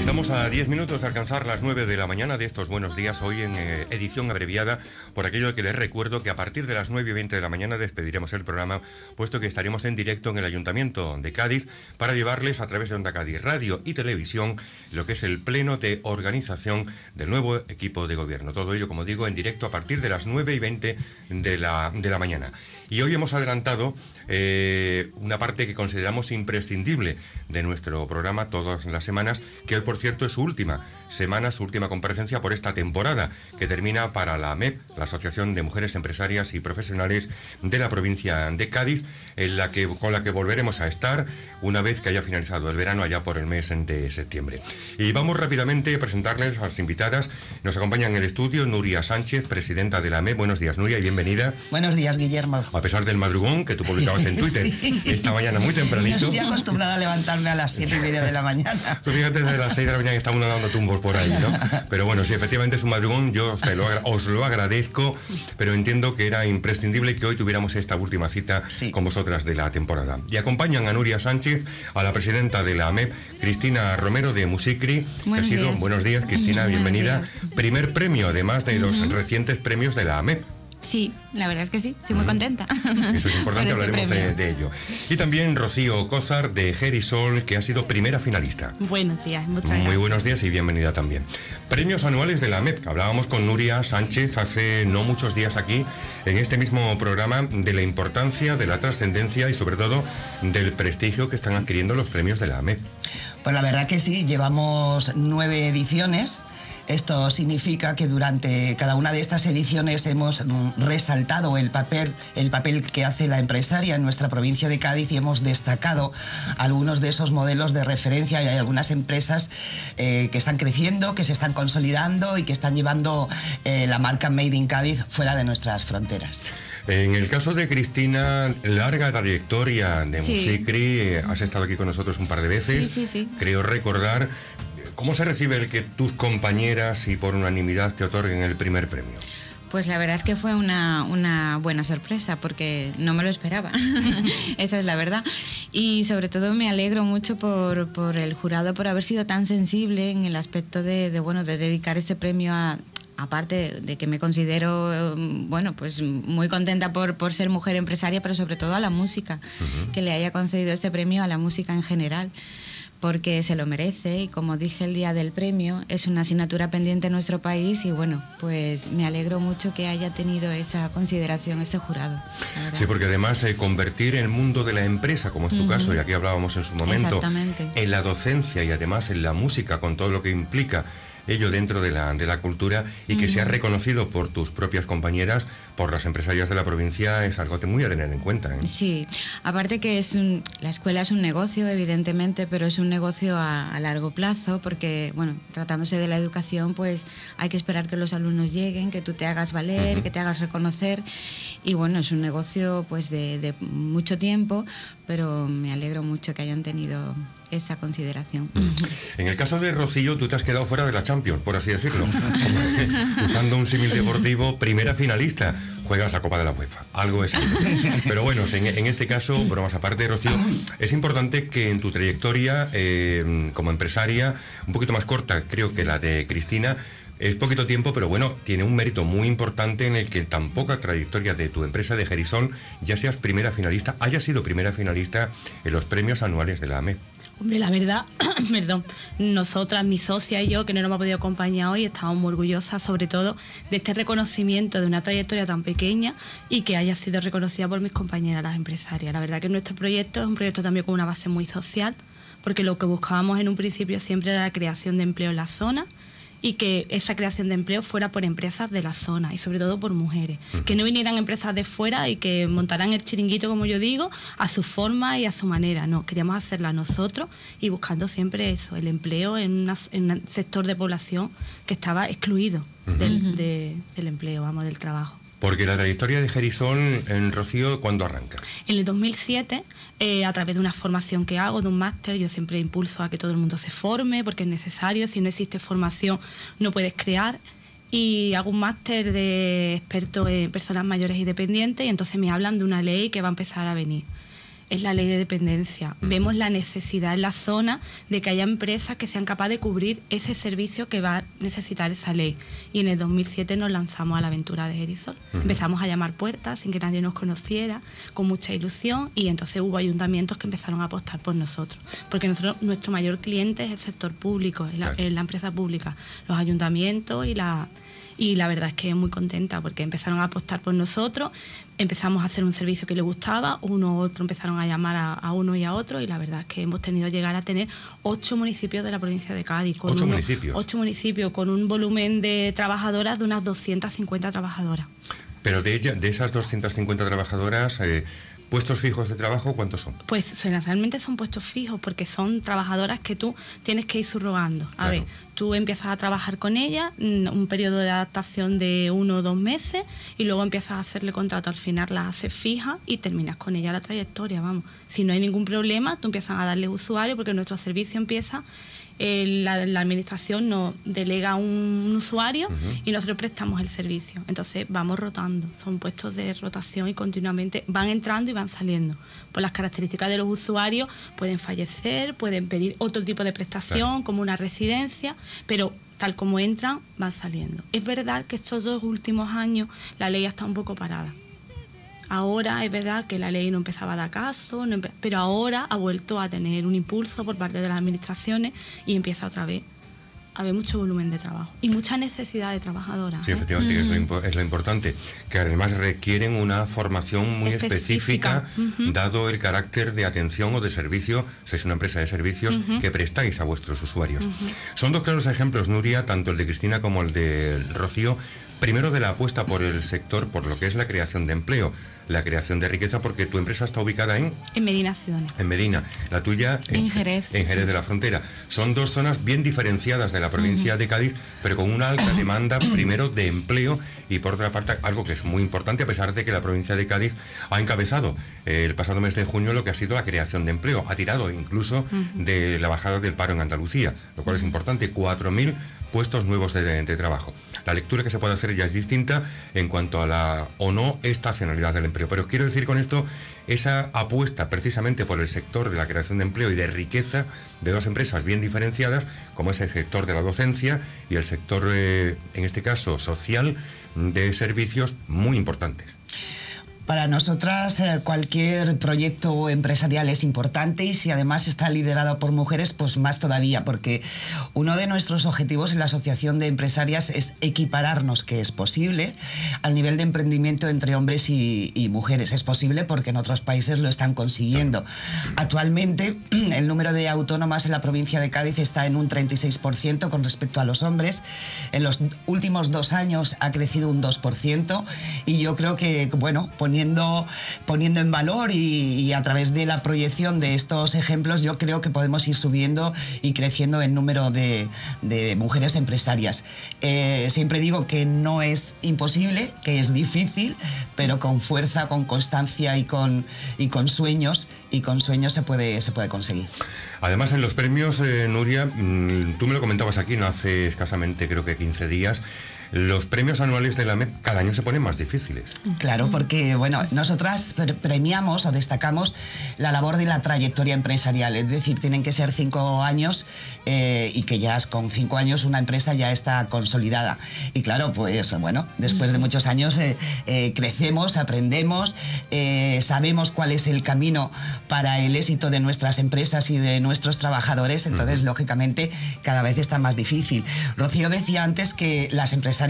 Estamos a 10 minutos de alcanzar las 9 de la mañana de estos buenos días, hoy en edición abreviada, por aquello de que les recuerdo que a partir de las 9:20 de la mañana despediremos el programa, puesto que estaremos en directo en el Ayuntamiento de Cádiz para llevarles a través de Onda Cádiz Radio y Televisión lo que es el pleno de organización del nuevo equipo de gobierno. Todo ello, como digo, en directo a partir de las 9:20 de la mañana. Y hoy hemos adelantado una parte que consideramos imprescindible de nuestro programa todas las semanas, que hoy, por cierto, es su última semana, su última comparecencia por esta temporada, que termina para la AMEP, la Asociación de Mujeres Empresarias y Profesionales de la provincia de Cádiz, con la que volveremos a estar una vez que haya finalizado el verano, allá por el mes de septiembre. Y vamos rápidamente a presentarles a las invitadas. Nos acompaña en el estudio Nuria Sánchez, presidenta de la AMEP. Buenos días, Nuria, y bienvenida. Buenos días, Guillermo. A pesar del madrugón que tú publicabas en Twitter, sí, esta mañana muy tempranito. Yo estoy acostumbrada a levantarme a las 7:30 de la mañana. Tú fíjate, desde las 6 de la mañana que está uno dando tumbos por ahí, ¿no? Pero bueno, sí, efectivamente es un madrugón, yo os lo agradezco, pero entiendo que era imprescindible que hoy tuviéramos esta última cita con vosotras de la temporada. Y acompañan a Nuria Sánchez, a la presidenta de la AMEP, Cristina Romero de Musicri. Buenos días, Cristina, bienvenida. Primer premio, además de los recientes premios de la AMEP. Sí, la verdad es que sí, estoy muy contenta. Eso es importante, hablaremos de ello. Y también Rocío Cózar de Gerisol, que ha sido primera finalista. Buenos días, muchas gracias. Muy buenos días y bienvenida también. Premios anuales de la AMEP. Hablábamos con Nuria Sánchez hace no muchos días aquí, en este mismo programa, de la importancia, de la trascendencia y sobre todo del prestigio que están adquiriendo los premios de la AMEP. Pues la verdad que sí, llevamos 9 ediciones. Esto significa que durante cada una de estas ediciones hemos resaltado el papel que hace la empresaria en nuestra provincia de Cádiz y hemos destacado algunos de esos modelos de referencia. Y hay algunas empresas que están creciendo, que se están consolidando y que están llevando la marca Made in Cádiz fuera de nuestras fronteras. En el caso de Cristina, larga trayectoria de Musicri, has estado aquí con nosotros un par de veces. Sí. Creo recordar. ¿Cómo se recibe el que tus compañeras y por unanimidad te otorguen el primer premio? Pues la verdad es que fue una buena sorpresa, porque no me lo esperaba. Esa es la verdad. Y sobre todo me alegro mucho por el jurado, por haber sido tan sensible en el aspecto de dedicar este premio a... Aparte de que me considero, pues muy contenta por ser mujer empresaria, pero sobre todo a la música, que le haya concedido este premio a la música en general, porque se lo merece y, como dije el día del premio, es una asignatura pendiente en nuestro país y pues me alegro mucho que haya tenido esa consideración este jurado. Sí, porque además convertir el mundo de la empresa, como es tu caso, y aquí hablábamos en su momento, en la docencia y además en la música, con todo lo que implica ello dentro de la cultura, y que sea reconocido por tus propias compañeras, por las empresarias de la provincia, es algo muy a tener en cuenta, ¿eh? Sí, aparte que la escuela es un negocio, evidentemente, pero es un negocio a largo plazo, porque, tratándose de la educación, pues hay que esperar que los alumnos lleguen, que tú te hagas valer, que te hagas reconocer, y es un negocio pues de mucho tiempo, pero me alegro mucho que hayan tenido esa consideración. En el caso de Rocío, tú te has quedado fuera de la Champions, por así decirlo. Usando un símil deportivo, primera finalista, juegas la Copa de la UEFA, algo es. Pero bueno, en este caso, bromas aparte, Rocío, es importante que en tu trayectoria como empresaria, un poquito más corta creo que la de Cristina, es poquito tiempo, pero tiene un mérito muy importante en el que en tan poca trayectoria de tu empresa de Gerisol ya seas primera finalista, hayas sido primera finalista en los premios anuales de la AMEP. Hombre, la verdad, nosotras, mi socia y yo, que no nos hemos podido acompañar hoy, estamos muy orgullosas, sobre todo, de este reconocimiento de una trayectoria tan pequeña y que haya sido reconocida por mis compañeras, las empresarias. La verdad que nuestro proyecto es un proyecto también con una base muy social, porque lo que buscábamos en un principio siempre era la creación de empleo en la zona, y que esa creación de empleo fuera por empresas de la zona y sobre todo por mujeres, que no vinieran empresas de fuera y que montaran el chiringuito, como yo digo, a su forma y a su manera. No, queríamos hacerla nosotros y buscando siempre eso, el empleo en un sector de población que estaba excluido del empleo, del trabajo. Porque la trayectoria de Gerisol en Rocío, ¿cuándo arranca? En el 2007, a través de una formación que hago, de un máster, yo siempre impulso a que todo el mundo se forme, porque es necesario. Si no existe formación, no puedes crear. Y hago un máster de experto en personas mayores y dependientes, y entonces me hablan de una ley que va a empezar a venir. es la ley de dependencia. Vemos la necesidad en la zona de que haya empresas que sean capaces de cubrir ese servicio que va a necesitar esa ley. Y en el 2007 nos lanzamos a la aventura de Erisol. Empezamos a llamar puertas sin que nadie nos conociera, con mucha ilusión, y entonces hubo ayuntamientos que empezaron a apostar por nosotros. Porque nuestro mayor cliente es el sector público, es la empresa pública, los ayuntamientos y la verdad es que muy contenta porque empezaron a apostar por nosotros, empezamos a hacer un servicio que les gustaba, uno u otro empezaron a llamar a uno y a otro, y la verdad es que hemos tenido llegar a tener 8 municipios de la provincia de Cádiz. Con 8 municipios. 8 municipios con un volumen de trabajadoras de unas 250 trabajadoras. Pero de esas 250 trabajadoras... ¿puestos fijos de trabajo cuántos son? Pues realmente son puestos fijos porque son trabajadoras que tú tienes que ir subrogando. A ver, tú empiezas a trabajar con ellas, un periodo de adaptación de 1 o 2 meses, y luego empiezas a hacerle contrato, al final las haces fijas y terminas con ella la trayectoria, vamos. Si no hay ningún problema, tú empiezas a darle usuario porque nuestro servicio empieza... La administración nos delega un usuario y nosotros prestamos el servicio. Entonces vamos rotando, son puestos de rotación y continuamente van entrando y van saliendo. Por las características de los usuarios pueden fallecer, pueden pedir otro tipo de prestación como una residencia, pero tal como entran van saliendo. Es verdad que estos 2 últimos años la ley está un poco parada. Ahora es verdad que la ley no empezaba a dar caso, pero ahora ha vuelto a tener un impulso por parte de las administraciones y empieza otra vez a haber mucho volumen de trabajo y mucha necesidad de trabajadoras. Sí, efectivamente, es lo importante, que además requieren una formación muy específica, dado el carácter de atención o de servicio, sois una empresa de servicios que prestáis a vuestros usuarios. Son 2 claros ejemplos, Nuria, tanto el de Cristina como el de Rocío, primero de la apuesta por el sector, por lo que es la creación de empleo, la creación de riqueza, porque tu empresa está ubicada en Medina Ciudad. En Medina, la tuya en Jerez. En Jerez de la Frontera. Son 2 zonas bien diferenciadas de la provincia de Cádiz, pero con una alta demanda, primero, de empleo, y por otra parte, algo que es muy importante, a pesar de que la provincia de Cádiz ha encabezado el pasado mes de junio lo que ha sido la creación de empleo, ha tirado incluso de la bajada del paro en Andalucía, lo cual es importante, 4.000 puestos nuevos de trabajo. La lectura que se puede hacer ya es distinta en cuanto a la o no estacionalidad del empleo. Pero quiero decir con esto esa apuesta precisamente por el sector de la creación de empleo y de riqueza de 2 empresas bien diferenciadas, como es el sector de la docencia y el sector, en este caso, social, de servicios muy importantes. Para nosotras cualquier proyecto empresarial es importante, y si además está liderado por mujeres, pues más todavía, porque uno de nuestros objetivos en la Asociación de Empresarias es equipararnos, que es posible, al nivel de emprendimiento entre hombres y mujeres. Es posible porque en otros países lo están consiguiendo. Actualmente el número de autónomas en la provincia de Cádiz está en un 36% con respecto a los hombres. En los últimos 2 años ha crecido un 2%, y yo creo que, bueno, poniendo en valor y a través de la proyección de estos ejemplos, yo creo que podemos ir subiendo y creciendo el número de mujeres empresarias. Siempre digo que no es imposible, que es difícil, pero con fuerza, con constancia y con sueños se puede conseguir. Además, en los premios, Nuria, tú me lo comentabas aquí no hace escasamente, creo que 15 días, los premios anuales de la MEP cada año se ponen más difíciles. Claro, porque bueno, nosotras premiamos o destacamos la labor de la trayectoria empresarial, es decir, tienen que ser 5 años y que ya con 5 años una empresa ya está consolidada. Y claro, pues bueno, después de muchos años crecemos, aprendemos, sabemos cuál es el camino para el éxito de nuestras empresas y de nuestros trabajadores, entonces lógicamente cada vez está más difícil. Rocío decía antes que las empresarias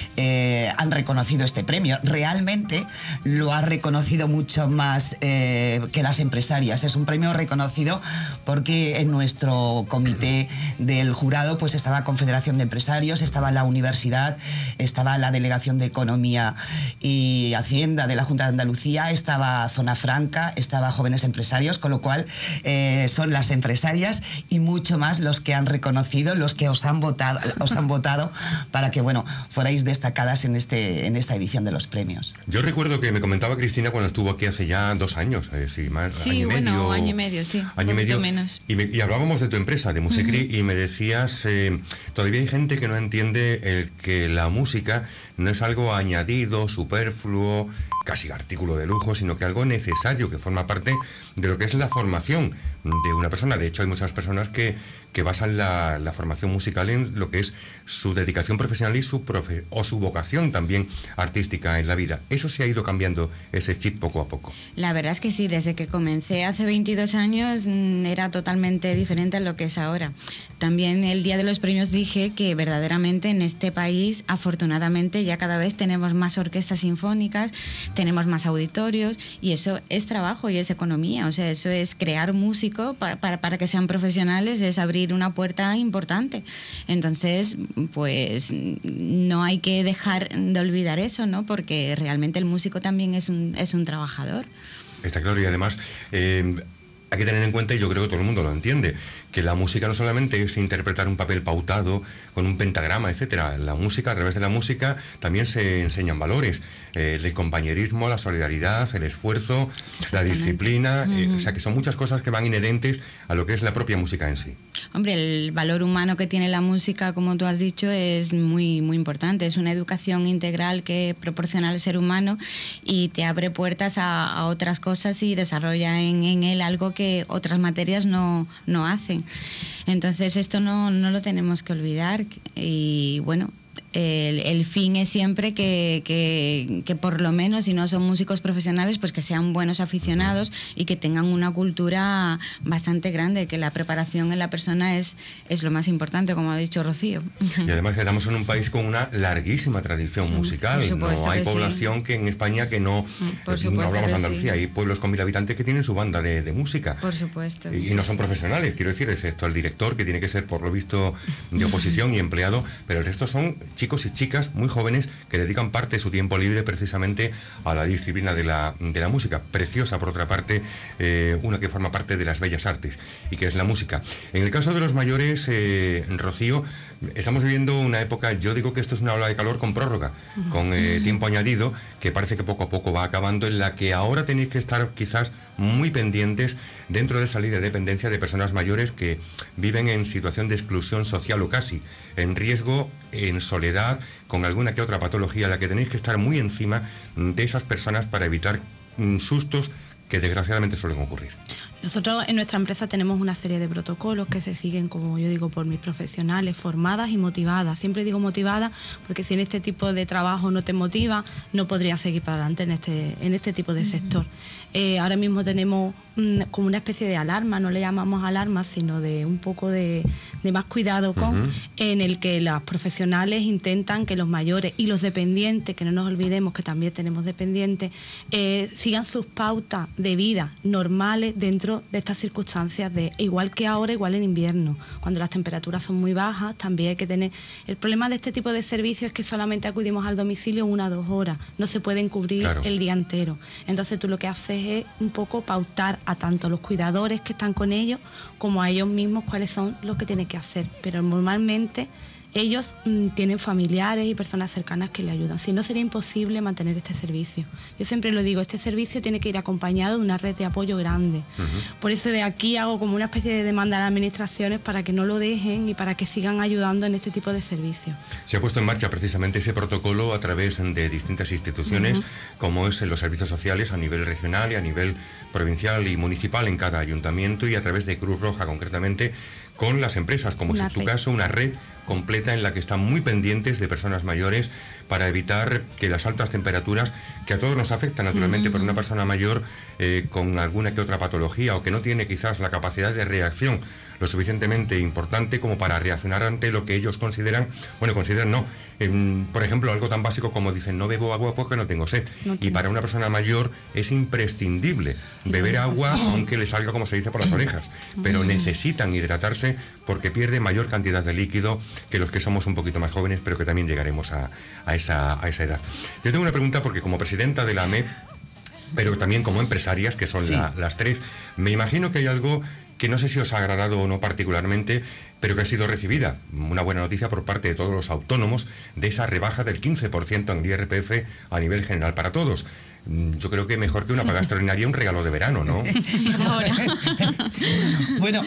han reconocido este premio. Realmente lo ha reconocido mucho más que las empresarias. Es un premio reconocido porque en nuestro comité del jurado pues estaba Confederación de Empresarios, estaba la Universidad, estaba la Delegación de Economía y Hacienda de la Junta de Andalucía, estaba Zona Franca, estaba Jóvenes Empresarios, con lo cual son las empresarias y mucho más los que han reconocido, los que os han votado para que, bueno, fuerais destacadas en esta edición de los premios. Yo recuerdo que me comentaba Cristina cuando estuvo aquí hace ya 2 años, año y medio, sí. Año y medio menos. Y hablábamos de tu empresa, de Musicri, y me decías, todavía hay gente que no entiende que la música no es algo añadido, superfluo, casi artículo de lujo, sino que algo necesario, que forma parte de lo que es la formación de una persona. De hecho, hay muchas personas que basan la formación musical en lo que es su dedicación profesional y su vocación también artística en la vida. Eso se ha ido cambiando, ese chip, poco a poco. La verdad es que sí, desde que comencé hace 22 años era totalmente diferente a lo que es ahora. También el día de los premios dije que verdaderamente en este país, afortunadamente, ya cada vez tenemos más orquestas sinfónicas, tenemos más auditorios, y eso es trabajo y es economía. O sea, eso es crear músicos para que sean profesionales, es abrir una puerta importante. Entonces, pues no hay que dejar de olvidar eso, ¿no? Porque realmente el músico también es un trabajador. Está claro, y además hay que tener en cuenta, y yo creo que todo el mundo lo entiende, que la música no solamente es interpretar un papel pautado con un pentagrama, etcétera. La música, a través de la música, también se enseñan valores. El compañerismo, la solidaridad, el esfuerzo, la disciplina, o sea que son muchas cosas que van inherentes a lo que es la propia música en sí. Hombre, el valor humano que tiene la música, como tú has dicho, es muy, muy importante. Es una educación integral que proporciona al ser humano y te abre puertas a otras cosas y desarrolla en él algo que otras materias no hacen. Entonces esto no lo tenemos que olvidar, y bueno, el fin es siempre que por lo menos, si no son músicos profesionales, pues que sean buenos aficionados y que tengan una cultura bastante grande, que la preparación en la persona es lo más importante, como ha dicho Rocío. Y además que estamos en un país con una larguísima tradición musical. No hay población que en España que no hablamos de Andalucía, hay pueblos con 1000 habitantes que tienen su banda de música. Por supuesto. Y no son profesionales, quiero decir, excepto el director, que tiene que ser por lo visto de oposición y empleado, pero el resto son chicos y chicas muy jóvenes que dedican parte de su tiempo libre precisamente a la disciplina de la música. Preciosa, por otra parte, una que forma parte de las bellas artes y que es la música. En el caso de los mayores, Rocío, estamos viviendo una época, yo digo que esto es una ola de calor con prórroga, con tiempo añadido, que parece que poco a poco va acabando, en la que ahora tenéis que estar quizás muy pendientes dentro de esa ley de dependencia de personas mayores que viven en situación de exclusión social o casi en riesgo, en soledad, con alguna que otra patología, a la que tenéis que estar muy encima de esas personas para evitar sustos que desgraciadamente suelen ocurrir. Nosotros en nuestra empresa tenemos una serie de protocolos que se siguen, como yo digo, por mis profesionales, formadas y motivadas. Siempre digo motivadas porque si en este tipo de trabajo no te motiva, no podrías seguir para adelante en este tipo de sector. Ahora mismo tenemos como una especie de alarma, no le llamamos alarma, sino de un poco de más cuidado en el que las profesionales intentan que los mayores y los dependientes, que no nos olvidemos que también tenemos dependientes, sigan sus pautas de vida normales dentro de estas circunstancias, igual que ahora, igual en invierno, cuando las temperaturas son muy bajas, también hay que tener... El problema de este tipo de servicios es que solamente acudimos al domicilio 1 o 2 horas, no se pueden cubrir el día entero. Entonces tú lo que haces es un poco pautar a tanto los cuidadores que están con ellos como a ellos mismos cuáles son los que tienen que hacer, pero normalmente ellos tienen familiares y personas cercanas que le ayudan. Si no, sería imposible mantener este servicio. Yo siempre lo digo, este servicio tiene que ir acompañado de una red de apoyo grande. Por eso de aquí hago como una especie de demanda a las administraciones para que no lo dejen y para que sigan ayudando en este tipo de servicios. Se ha puesto en marcha precisamente ese protocolo a través de distintas instituciones, como es en los servicios sociales a nivel regional y a nivel provincial y municipal en cada ayuntamiento, y a través de Cruz Roja concretamente, con las empresas, como es en tu caso, una red completa en la que están muy pendientes de personas mayores para evitar que las altas temperaturas, que a todos nos afectan naturalmente, pero una persona mayor con alguna que otra patología o que no tiene quizás la capacidad de reacción lo suficientemente importante como para reaccionar ante lo que ellos consideran, por ejemplo, algo tan básico como dicen, no bebo agua porque no tengo sed. Y para una persona mayor es imprescindible beber agua, aunque le salga, como se dice, por las orejas. Pero necesitan hidratarse porque pierde mayor cantidad de líquido que los que somos un poquito más jóvenes, pero que también llegaremos a esa edad. Yo tengo una pregunta porque como presidenta de la AMEP, pero también como empresarias, que son las tres, me imagino que hay algo que no sé si os ha agradado o no particularmente, pero que ha sido recibida, una buena noticia por parte de todos los autónomos, de esa rebaja del 15% en el IRPF a nivel general para todos. Yo creo que mejor que una paga extraordinaria, un regalo de verano, ¿no? Bueno,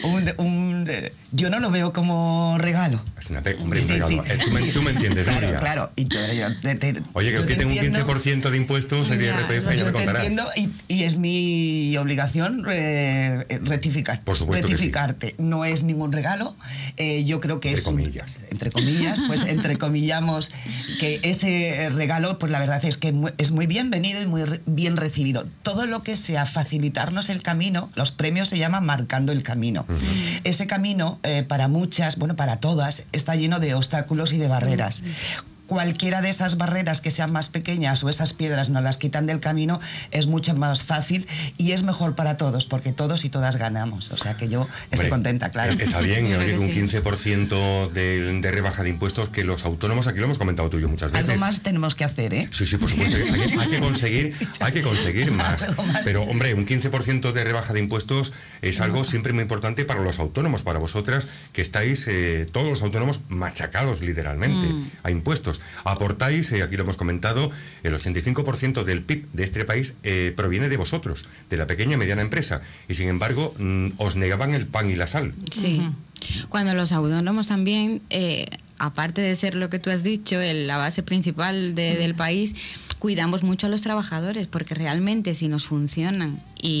yo no lo veo como regalo. Es un regalo. Sí. Tú me entiendes, claro, Nuria. Claro. Oye, que os quiten un 15% de impuestos en IRPF, ya me contarás. Te entiendo y es mi obligación rectificar. Por supuesto. Rectificarte. Que sí. No es ningún regalo. Yo creo que entre comillas, pues entrecomillamos que ese regalo, pues la verdad es que es muy bienvenido y muy bien recibido. Todo lo que sea facilitarnos el camino, los premios se llaman marcando el camino. Ese camino, para muchas, bueno, para todas, está lleno de obstáculos y de barreras. Cualquiera de esas barreras que sean más pequeñas o esas piedras nos las quitan del camino, es mucho más fácil y es mejor para todos, porque todos y todas ganamos. O sea que yo estoy contenta, claro. Está bien, oye, un 15% de rebaja de impuestos, que los autónomos, aquí lo hemos comentado tú y yo muchas veces. Algo más tenemos que hacer, ¿eh? Sí, por supuesto. Hay que conseguir más. Pero, hombre, un 15% de rebaja de impuestos es algo siempre muy importante para los autónomos, para vosotras, que estáis todos los autónomos machacados literalmente a impuestos. Aportáis, aquí lo hemos comentado, el 85% del PIB de este país proviene de vosotros, de la pequeña y mediana empresa, y sin embargo os negaban el pan y la sal. Sí. Cuando los autónomos también, aparte de ser lo que tú has dicho, la base principal del país, cuidamos mucho a los trabajadores, porque realmente si nos funcionan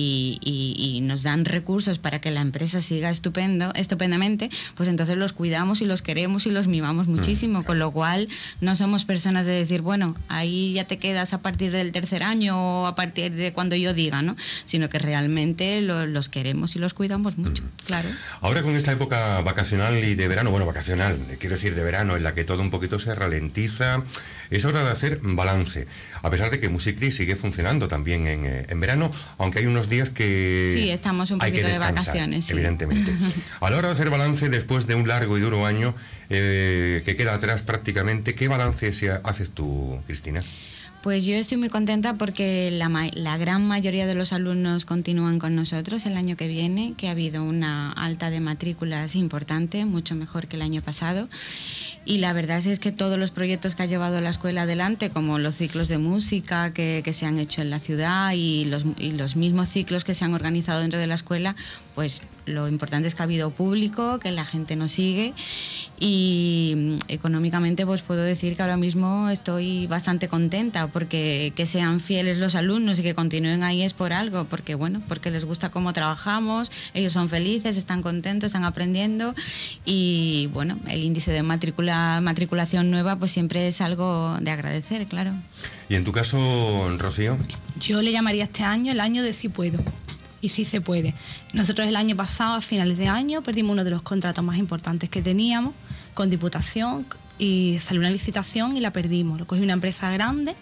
y nos dan recursos para que la empresa siga estupendamente, pues entonces los cuidamos y los queremos y los mimamos muchísimo, con lo cual no somos personas de decir, bueno, ahí ya te quedas a partir del tercer año o a partir de cuando yo diga, ¿no? Sino que realmente los queremos y los cuidamos mucho, claro. Ahora con esta época vacacional y de verano, bueno, vacacional, quiero decir de verano, en la que todo un poquito se ralentiza, es hora de hacer balance, a pesar de que Musicri sigue funcionando también en verano, aunque hay unos días que sí, estamos un poquito de vacaciones, sí. Evidentemente. A la hora de hacer balance después de un largo y duro año que queda atrás prácticamente, ¿qué balance haces tú, Cristina? Pues yo estoy muy contenta porque la gran mayoría de los alumnos continúan con nosotros el año que viene, que ha habido una alta de matrículas importante, mucho mejor que el año pasado. Y la verdad es que todos los proyectos que ha llevado la escuela adelante, como los ciclos de música que se han hecho en la ciudad y los mismos ciclos que se han organizado dentro de la escuela, pues lo importante es que ha habido público, que la gente nos sigue y económicamente pues puedo decir que ahora mismo estoy bastante contenta, porque que sean fieles los alumnos y que continúen ahí es por algo, porque bueno, porque les gusta cómo trabajamos, ellos son felices, están contentos, están aprendiendo y bueno, el índice de matriculación nueva pues siempre es algo de agradecer, claro. ¿Y en tu caso, Rocío? Yo le llamaría este año el año de sí puedo. Y sí se puede. Nosotros el año pasado, a finales de año, perdimos uno de los contratos más importantes que teníamos con Diputación y salió una licitación y la perdimos. Lo cogió una empresa grande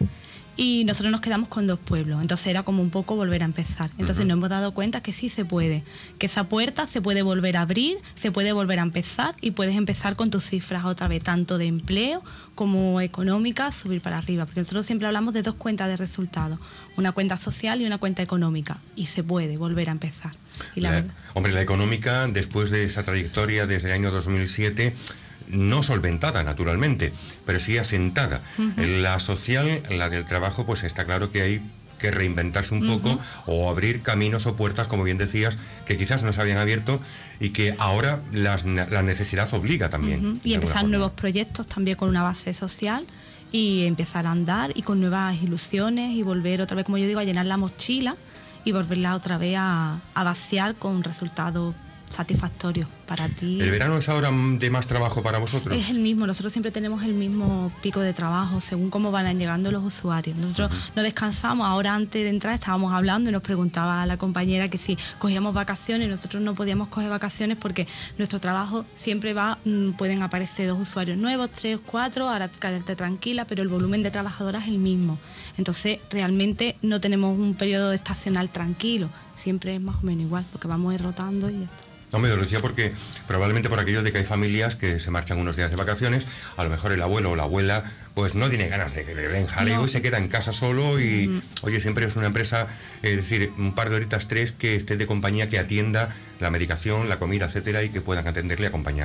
y nosotros nos quedamos con 2 pueblos. Entonces era como un poco volver a empezar. Entonces nos hemos dado cuenta que sí se puede, que esa puerta se puede volver a abrir, se puede volver a empezar y puedes empezar con tus cifras otra vez, tanto de empleo como económicas, subir para arriba. Porque nosotros siempre hablamos de 2 cuentas de resultados, una cuenta social y una cuenta económica, y se puede volver a empezar. Y hombre, la económica, después de esa trayectoria desde el año 2007... no solventada, naturalmente, pero sí asentada. La social, la del trabajo, pues está claro que hay que reinventarse un poco o abrir caminos o puertas, como bien decías, que quizás no se habían abierto y que ahora la necesidad obliga también. Y empezar nuevos proyectos también con una base social y empezar a andar y con nuevas ilusiones y volver otra vez, como yo digo, a llenar la mochila y volverla otra vez a vaciar con resultados satisfactorio para ti. ¿El verano es ahora de más trabajo para vosotros? Es el mismo, nosotros siempre tenemos el mismo pico de trabajo según cómo van llegando los usuarios. Nosotros no descansamos, ahora antes de entrar estábamos hablando y nos preguntaba a la compañera que si cogíamos vacaciones. Nosotros no podíamos coger vacaciones porque nuestro trabajo siempre pueden aparecer 2 usuarios nuevos, 3, 4, ahora quedarte tranquila, pero el volumen de trabajadoras es el mismo. Entonces realmente no tenemos un periodo estacional tranquilo, siempre es más o menos igual, porque vamos rotando y ya está. No, me lo decía porque probablemente por aquello de que hay familias que se marchan unos días de vacaciones, a lo mejor el abuelo o la abuela pues no tiene ganas de que le den jaleo y se queda en casa solo y, oye, siempre es una empresa, es decir, un par de horitas, 3, que esté de compañía, que atienda la medicación, la comida, etcétera, y que puedan atenderle y acompañarla.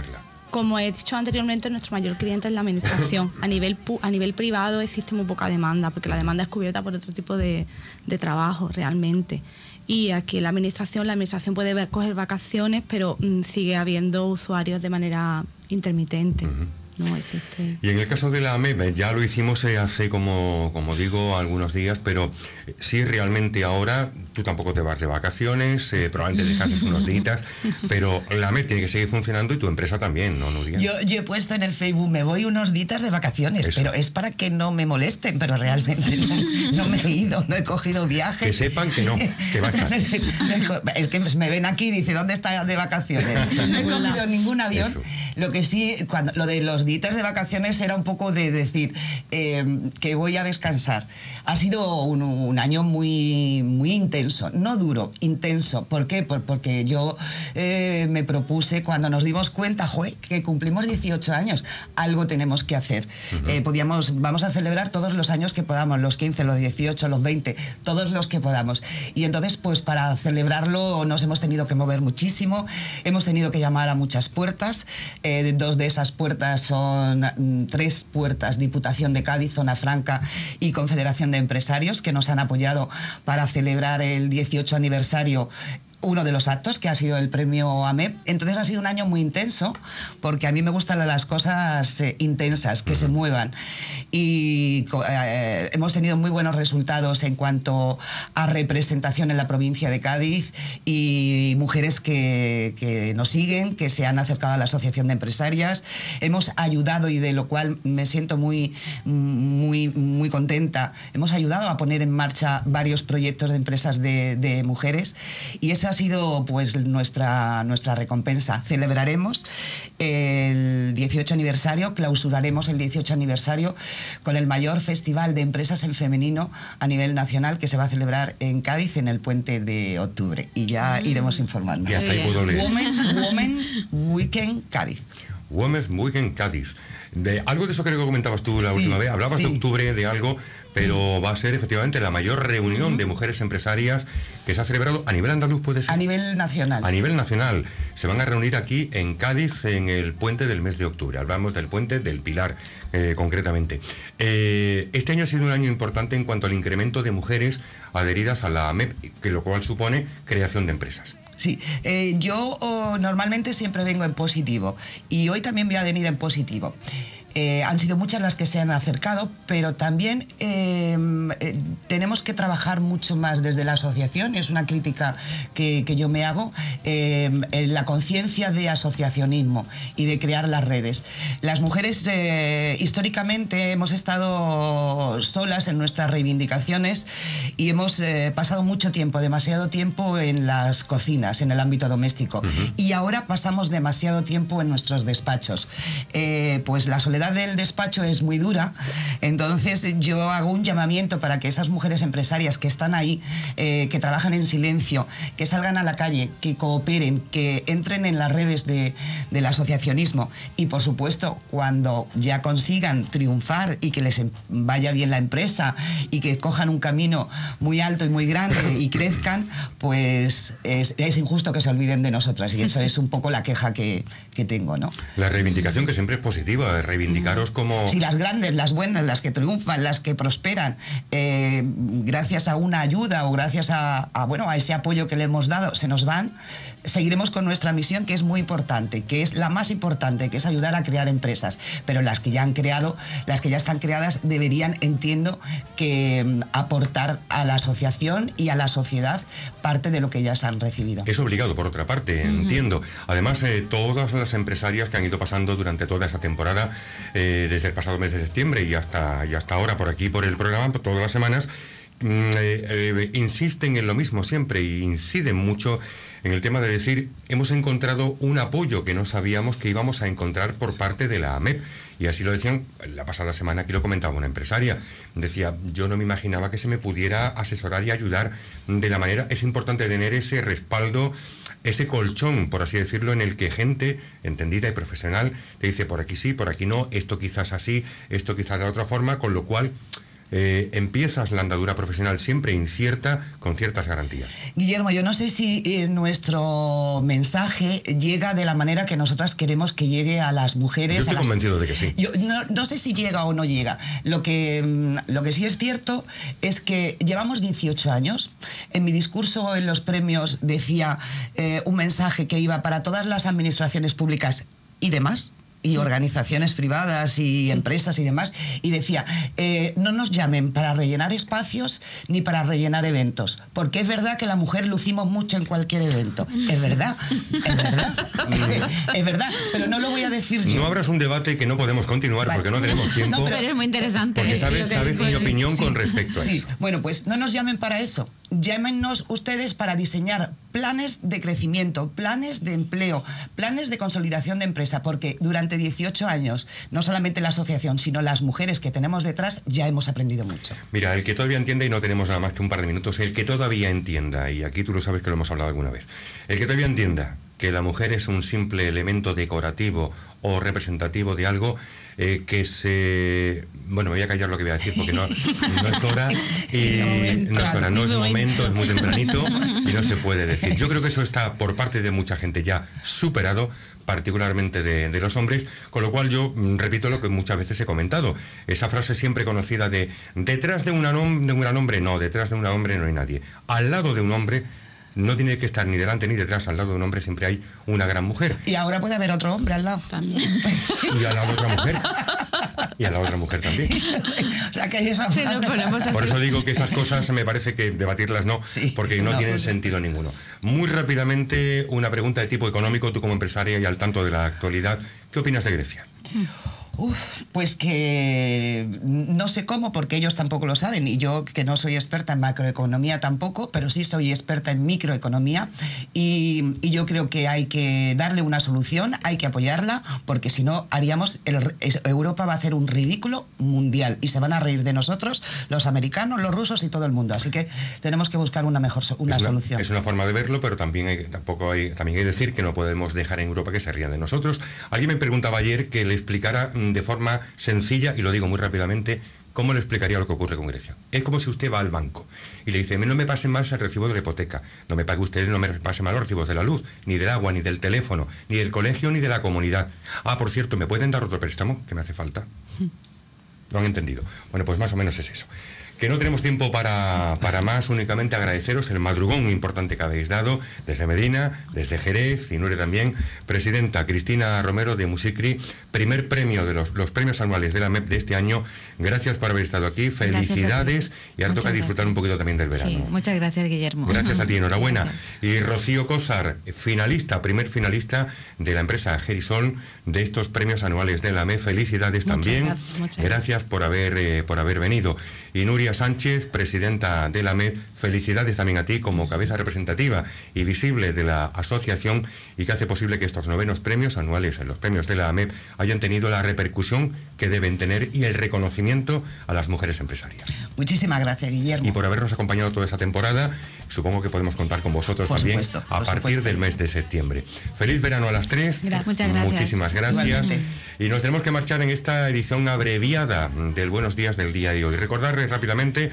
Como he dicho anteriormente, nuestro mayor cliente es la administración. A nivel privado existe muy poca demanda, porque la demanda es cubierta por otro tipo de trabajo realmente. Y aquí en la administración puede coger vacaciones, pero sigue habiendo usuarios de manera intermitente. No existe. Y en el caso de la AMEP, ya lo hicimos hace, como digo, algunos días, pero sí, realmente ahora tú tampoco te vas de vacaciones, probablemente descanses unos días, pero la AMEP tiene que seguir funcionando y tu empresa también, ¿no, Nuria? Yo he puesto en el Facebook, me voy unos días de vacaciones, pero es para que no me molesten, pero realmente no me he ido, no he cogido viajes. Que sepan que no, que va a estar. Es que me ven aquí y dicen, ¿dónde está de vacaciones? No he cogido ningún avión. Eso. Lo que sí, lo de los días de vacaciones era un poco de decir que voy a descansar. Ha sido un año muy, muy intenso, no duro, intenso. ¿Por qué? Porque yo me propuse, cuando nos dimos cuenta, que cumplimos 18 años, algo tenemos que hacer. Vamos a celebrar todos los años que podamos, los 15, los 18, los 20, todos los que podamos. Y entonces, pues para celebrarlo nos hemos tenido que mover muchísimo, hemos tenido que llamar a muchas puertas. 2 de esas puertas son 3 puertas, Diputación de Cádiz, Zona Franca y Confederación de Empresarios, que nos han apoyado para celebrar el 18 aniversario, uno de los actos, que ha sido el premio AMEP. Entonces ha sido un año muy intenso, porque a mí me gustan las cosas intensas, que se muevan. Y hemos tenido muy buenos resultados en cuanto a representación en la provincia de Cádiz, y mujeres que nos siguen, que se han acercado a la Asociación de Empresarias. Hemos ayudado, y de lo cual me siento muy, muy, muy contenta, hemos ayudado a poner en marcha varios proyectos de empresas de mujeres, y esa ha sido pues nuestra recompensa. Celebraremos el 18 aniversario, clausuraremos el 18 aniversario con el mayor festival de empresas en femenino a nivel nacional, que se va a celebrar en Cádiz en el puente de octubre, y ya iremos informando. Ya está, ahí puedo leer. Women's Weekend Cádiz. Women's Weekend Cádiz. De algo de eso creo que comentabas tú la última vez. Hablabas de octubre, de algo, pero va a ser efectivamente la mayor reunión de mujeres empresarias que se ha celebrado a nivel andaluz, ¿puede ser? A nivel nacional. A nivel nacional. Se van a reunir aquí en Cádiz en el puente del mes de octubre. Hablamos del puente del Pilar, concretamente. Este año ha sido un año importante en cuanto al incremento de mujeres adheridas a la AMEP, que lo cual supone creación de empresas. Sí, yo normalmente siempre vengo en positivo, y hoy también voy a venir en positivo. Han sido muchas las que se han acercado, pero también tenemos que trabajar mucho más desde la asociación. Es una crítica que yo me hago, en la conciencia de asociacionismo y de crear las redes. Las mujeres históricamente hemos estado solas en nuestras reivindicaciones, y hemos pasado mucho tiempo, demasiado tiempo, en las cocinas, en el ámbito doméstico. Y ahora pasamos demasiado tiempo en nuestros despachos. Pues la soledad del despacho es muy dura. Entonces yo hago un llamamiento para que esas mujeres empresarias que están ahí, que trabajan en silencio, que salgan a la calle, que cooperen, que entren en las redes del asociacionismo, y por supuesto cuando ya consigan triunfar y que les vaya bien la empresa y que cojan un camino muy alto y muy grande y crezcan, pues es injusto que se olviden de nosotras, y eso es un poco la queja que tengo, ¿no? La reivindicación, que siempre es positiva, reivindicaros como... Sí, las grandes, las buenas, las que triunfan, las que prosperan, gracias a una ayuda o gracias a ese apoyo que le hemos dado, se nos van. Seguiremos con nuestra misión, que es muy importante, que es la más importante, que es ayudar a crear empresas. Pero las que ya han creado, las que ya están creadas, deberían, entiendo, que aportar a la asociación y a la sociedad parte de lo que ya se han recibido. Es obligado, por otra parte, entiendo. Además, todas las empresarias que han ido pasando durante toda esa temporada, desde el pasado mes de septiembre y hasta ahora por aquí, por el programa, todas las semanas, insisten en lo mismo siempre, y inciden mucho en el tema de decir: hemos encontrado un apoyo que no sabíamos que íbamos a encontrar por parte de la AMEP. Y así lo decían la pasada semana, aquí lo comentaba una empresaria. Decía: yo no me imaginaba que se me pudiera asesorar y ayudar de la manera. Es importante tener ese respaldo, ese colchón, por así decirlo, en el que gente entendida y profesional te dice: por aquí sí, por aquí no, esto quizás así, esto quizás de otra forma, con lo cual empiezas la andadura profesional siempre incierta, con ciertas garantías. Guillermo, yo no sé si nuestro mensaje llega de la manera que nosotras queremos que llegue a las mujeres. Yo estoy convencido de que sí. Yo no sé si llega o no llega. Lo que sí es cierto es que llevamos 18 años. En mi discurso en los premios decía un mensaje que iba para todas las administraciones públicas y demás, y organizaciones privadas y empresas y demás, y decía, no nos llamen para rellenar espacios ni para rellenar eventos, porque es verdad que la mujer lucimos mucho en cualquier evento. Es verdad, es verdad, pero no lo voy a decir yo. No abras un debate que no podemos continuar, vale, porque no tenemos tiempo. No, pero es muy interesante. Porque sabes mi opinión con respecto a eso. Sí, bueno, pues no nos llamen para eso. Llámenos ustedes para diseñar planes de crecimiento, planes de empleo, planes de consolidación de empresa, porque durante 18 años, no solamente la asociación, sino las mujeres que tenemos detrás, ya hemos aprendido mucho. Mira, el que todavía entienda, y no tenemos nada más que un par de minutos, el que todavía entienda, y aquí tú lo sabes que lo hemos hablado alguna vez, el que todavía entienda que la mujer es un simple elemento decorativo o representativo de algo que se... Bueno, me voy a callar lo que voy a decir porque no es hora, no es momento, es muy tempranito y no se puede decir. Yo creo que eso está por parte de mucha gente ya superado, particularmente de los hombres, con lo cual yo repito lo que muchas veces he comentado, esa frase siempre conocida de detrás de un hombre no hay nadie, al lado de un hombre no tiene que estar ni delante ni detrás, al lado de un hombre siempre hay una gran mujer. Y ahora puede haber otro hombre al lado. También. Y al lado otra mujer. Y a la otra mujer también. O sea, que hay esa frase. Por eso digo que esas cosas me parece que debatirlas no, sí, porque no tienen sentido ninguno. Muy rápidamente, una pregunta de tipo económico, tú como empresaria y al tanto de la actualidad, ¿qué opinas de Grecia? Pues que no sé cómo, porque ellos tampoco lo saben, y yo, que no soy experta en macroeconomía tampoco, pero sí soy experta en microeconomía, y yo creo que hay que darle una solución, hay que apoyarla, porque si no Europa va a hacer un ridículo mundial y se van a reír de nosotros los americanos, los rusos y todo el mundo, así que tenemos que buscar una solución. Es una forma de verlo, pero también hay que decir que no podemos dejar en Europa que se rían de nosotros. Alguien me preguntaba ayer que le explicara de forma sencilla, y lo digo muy rápidamente, ¿cómo le explicaría lo que ocurre con Grecia? Es como si usted va al banco y le dice, no me pasen más el recibo de la hipoteca, no me pague usted, no me pase mal los recibos de la luz, ni del agua, ni del teléfono, ni del colegio, ni de la comunidad. Ah, por cierto, ¿me pueden dar otro préstamo que me hace falta? ¿Lo han entendido? Bueno, pues más o menos es eso. Que no tenemos tiempo para más, únicamente agradeceros el madrugón importante que habéis dado desde Medina, desde Jerez, y Nuria también. Presidenta Cristina Romero de Musicri, primer premio de los premios anuales de la MEP de este año. Gracias por haber estado aquí, felicidades, y ahora toca disfrutar un poquito también del verano. Sí, muchas gracias, Guillermo. Gracias a ti, enhorabuena. Gracias. Y Rocío Cosar, primer finalista de la empresa Gerisol de estos premios anuales de la MEP. Felicidades también. Gracias por haber venido. Y Nuria Sánchez, presidenta de la MED, felicidades también a ti como cabeza representativa y visible de la asociación, y que hace posible que estos 9 premios anuales en los premios de la MED hayan tenido la repercusión que deben tener y el reconocimiento a las mujeres empresarias. Muchísimas gracias, Guillermo. Y por habernos acompañado toda esta temporada. Supongo que podemos contar con vosotros también a partir del mes de septiembre. Feliz verano a las 3. Muchas gracias. Muchísimas gracias. Y nos tenemos que marchar en esta edición abreviada del Buenos Días del día de hoy. Recordarles rápidamente,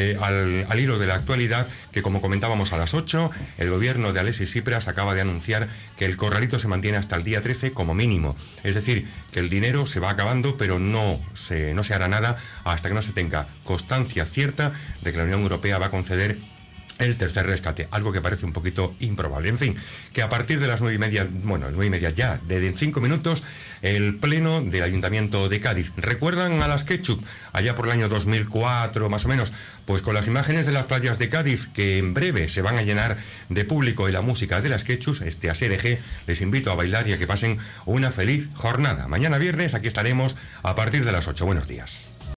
al hilo de la actualidad, que como comentábamos a las 8, el gobierno de Alexis Tsipras acaba de anunciar que el corralito se mantiene hasta el día 13 como mínimo. Es decir, que el dinero se va acabando, pero no se hará nada hasta que no se tenga constancia cierta de que la Unión Europea va a conceder el tercer rescate, algo que parece un poquito improbable. En fin, que a partir de las 9:30, ya, de 5 minutos, el pleno del Ayuntamiento de Cádiz. ¿Recuerdan a las Ketchup? Allá por el año 2004, más o menos, pues con las imágenes de las playas de Cádiz, que en breve se van a llenar de público, y la música de las Ketchup, ASRG, les invito a bailar y a que pasen una feliz jornada. Mañana viernes aquí estaremos a partir de las 8. Buenos días.